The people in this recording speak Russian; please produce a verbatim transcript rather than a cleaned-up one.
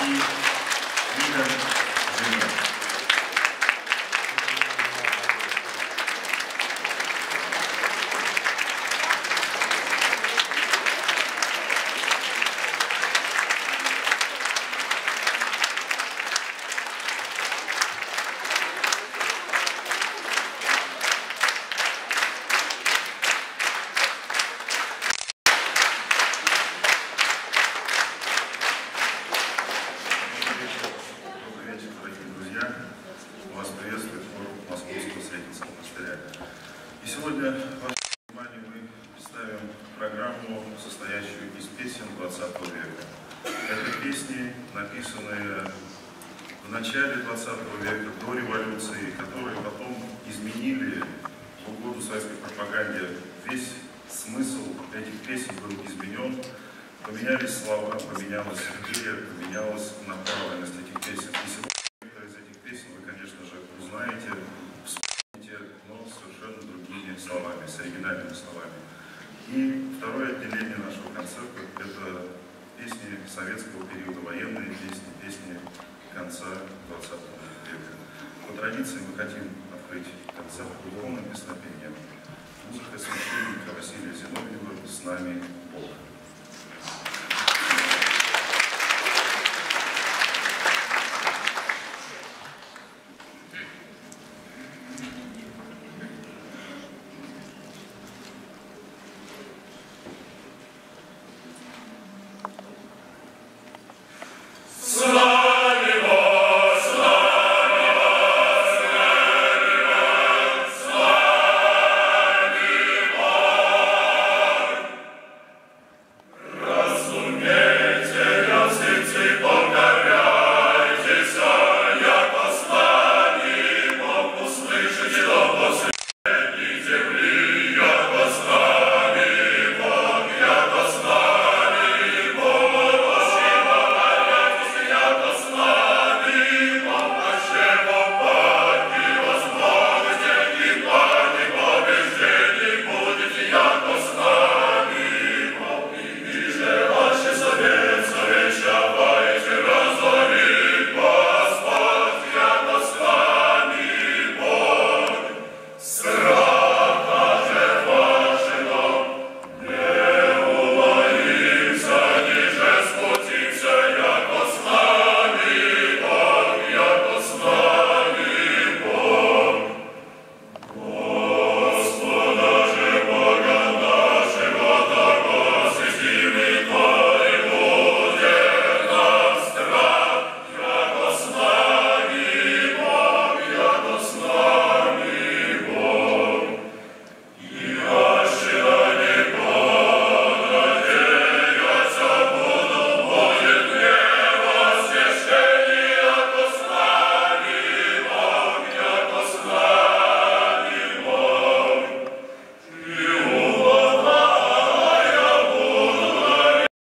России Игорь Зимин. Вас приветствует хор Московского Сретенского монастыря. И сегодня вашему вниманию мы представим программу, состоящую из песен двадцатого века. Это песни, написанные в начале двадцатого века, до революции, которые потом изменили в угоду советской пропаганде. Весь смысл этих песен был изменен. Поменялись слова, поменялась идея, поменялась направленность этих песен. И сегодня некоторые из этих песен вы, конечно же, узнаете, вспомните, но совершенно другими словами, с оригинальными словами. И второе отделение нашего концерта – это песни советского периода, военные песни, песни конца двадцатого века. По традиции мы хотим открыть концерт духовным песнопением. Музыка священника Василия Зиновьева «С нами Бог».